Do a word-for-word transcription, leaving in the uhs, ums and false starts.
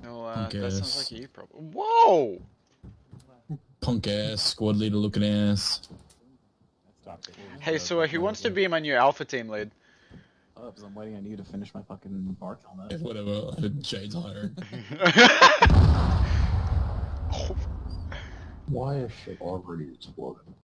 No, uh, Punk that ass. sounds like a you problem. Whoa! Punk ass, squad leader looking ass. Hey, so uh, who wants to be my new alpha team lead? Oh, because I'm waiting on you to finish my fucking bark helmet. Yeah, whatever, I had Jade's hired. Why is shit already exploded?